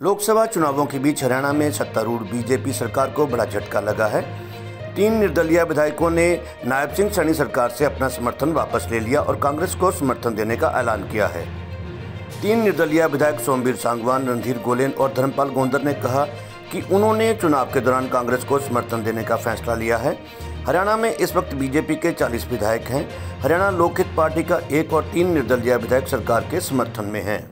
लोकसभा चुनावों के बीच हरियाणा में सत्तारूढ़ बीजेपी सरकार को बड़ा झटका लगा है। 3 निर्दलीय विधायकों ने नायब सिंह सैनी सरकार से अपना समर्थन वापस ले लिया और कांग्रेस को समर्थन देने का ऐलान किया है। 3 निर्दलीय विधायक सोमवीर सांगवान, रणधीर गोलेन और धर्मपाल गोंदर ने कहा कि उन्होंने चुनाव के दौरान कांग्रेस को समर्थन देने का फैसला लिया है। हरियाणा में इस वक्त बीजेपी के 40 विधायक हैं। हरियाणा लोकहित पार्टी का 1 और 3 निर्दलीय विधायक सरकार के समर्थन में हैं।